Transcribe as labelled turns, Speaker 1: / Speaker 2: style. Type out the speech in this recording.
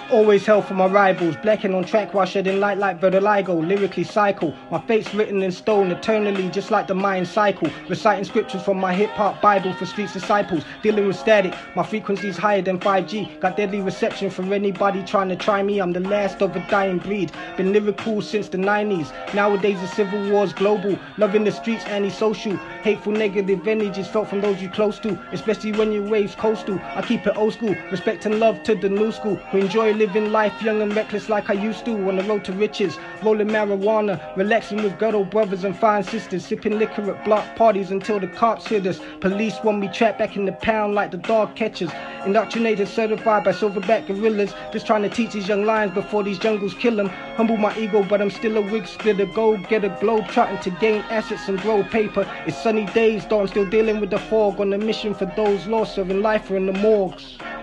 Speaker 1: Always hell for my rivals, blacking on track while shedding light like vitiligo, lyrically cycle. My fate's written in stone eternally, just like the Mayan cycle. Reciting scriptures from my hip-hop Bible for street disciples. Dealing with static, my frequency's higher than 5G. Got deadly reception for anybody trying to try me. I'm the last of a dying breed. Been lyrical since the 90s. Nowadays the civil war's global. Loving the streets, antisocial. Hateful negative energies felt from those you close to, especially when your waves coastal. I keep it old school, respect and love to the new school, who enjoy living life young and reckless like I used to. On the road to riches, rolling marijuana, relaxing with ghetto brothers and fine sisters, sipping liquor at block parties until the cops hit us. Police want me trapped back in the pound like the dog catchers. Indoctrinated, certified by silverback gorillas, just trying to teach these young lions before these jungles kill them. Humble my ego, but I'm still a wig splitter, go get a globe, trotting to gain assets and grow paper. It's sunny days, though I'm still dealing with the fog, on a mission for those lost, serving life in the morgues.